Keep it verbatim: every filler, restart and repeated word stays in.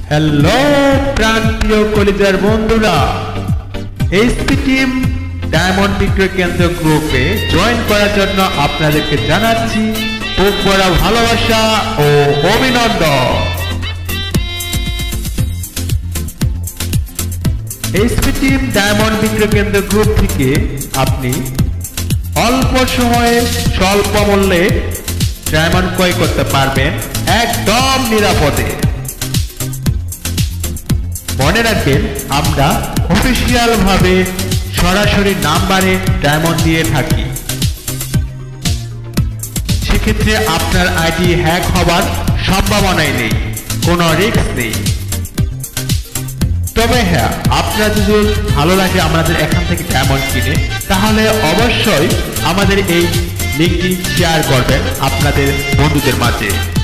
Hello প্রান্তীয় কলিজার বন্ধুরা, HP team diamond বিক্রয় কেন্দ্র গ্রুপে জয়েন করার জন্য আপনাদেরকে জানাচ্ছি বুক ভরা ভালোবাসা ও অভিনন্দন। এইচপি টিম ডায়মন্ড বিক্রয় কেন্দ্র গ্রুপ থেকে আপনি অল্প সময়ে স্বল্প মূল্যে ডায়মন্ড ক্রয় করতে পারবেন একদম নিরাপদে। মনে রাখবেন, আমরা অফিসিয়াল ভাবে সরাসরি নাম্বারে ডায়মন্ড দিয়ে থাকি। সেক্ষেত্রে আপনার আইডি হ্যাক হবার সম্ভাবনাই নেই, কোনো রিস্ক নেই। তবে হ্যাঁ, আপনার যদি ভালো লাগে আমাদের এখান থেকে ডায়মন্ড কিনে, তাহলে অবশ্যই আমাদের এই লিঙ্কটি শেয়ার করবেন আপনাদের বন্ধুদের মাঝে।